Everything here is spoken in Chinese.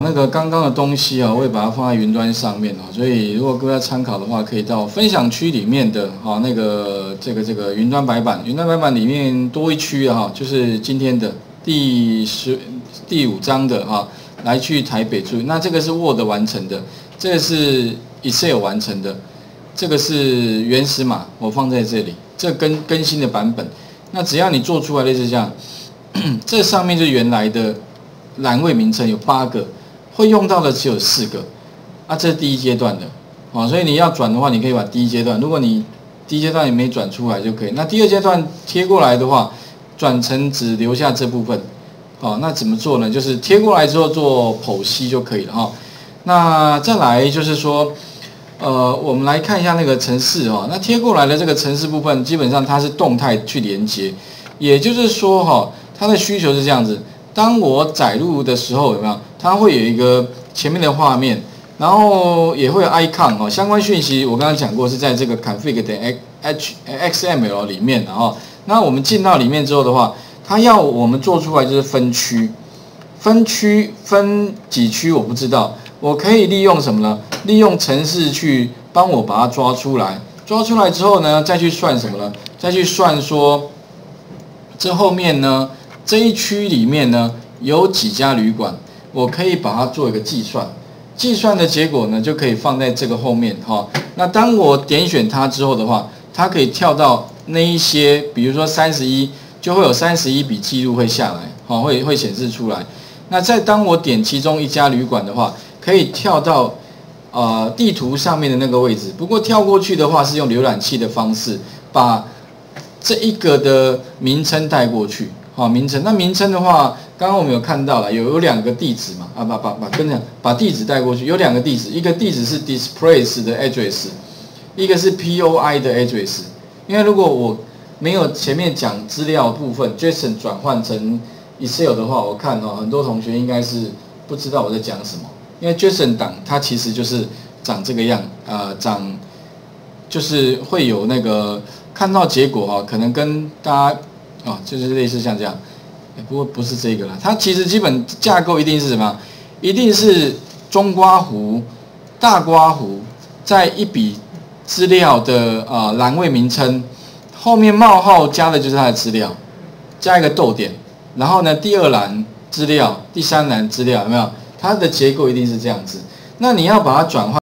那个刚刚的东西啊，我会把它放在云端上面哦，所以如果各位要参考的话，可以到分享区里面的那个这个云端白板，云端白板里面多一区啊，就是今天的第5章的来去台北注意。那这个是 Word 完成的，这个是 Excel 完成的，这个是原始码，我放在这里，这更新的版本。那只要你做出来类似这样，这上面就是原来的栏位名称有8个。会用到的只有4个，这是第一阶段的，所以你要转的话，你可以把第一阶段，如果你第一阶段也没转出来就可以。那第二阶段贴过来的话，转成只留下这部分，那怎么做呢？就是贴过来之后做剖析就可以了哈。那再来就是说，我们来看一下那个程式那贴过来的这个程式部分，基本上它是动态去连接，也就是说它的需求是这样子。当我载入的时候，有没有？它会有一个前面的画面，然后也会有 icon 相关讯息我刚刚讲过是在这个 config 点 xml 里面的那我们进到里面之后的话，它要我们做出来就是分区，分几区我不知道，我可以利用什么呢？利用程式去帮我把它抓出来，抓出来之后呢，再去算什么呢？再去算说这后面呢这一区里面呢有几家旅馆。我可以把它做一个计算，计算的结果呢就可以放在这个后面那当我点选它之后的话，它可以跳到那一些，比如说31，就会有31笔记录会下来，会显示出来。那再当我点其中一家旅馆的话，可以跳到地图上面的那个位置。不过跳过去的话是用浏览器的方式把这一个的名称带过去。名称，那名称的话，刚刚我们有看到了，有2个地址嘛，把地址带过去，有2个地址，一个地址是 displace 的 address， 一个是 POI 的 address。因为如果我没有前面讲资料部分 JSON 转换成 Excel 的话，我看很多同学应该是不知道我在讲什么，因为 JSON 档它其实就是长这个样，就是会有那个看到结果可能跟大家。就是类似像这样，不过不是这个啦。它其实基本架构一定是什么？一定是中括弧、大括弧，在一笔资料的栏位名称后面冒号加的就是它的资料，加一个逗点，然后呢第2栏资料，第3栏资料，有没有？它的结构一定是这样子。那你要把它转换。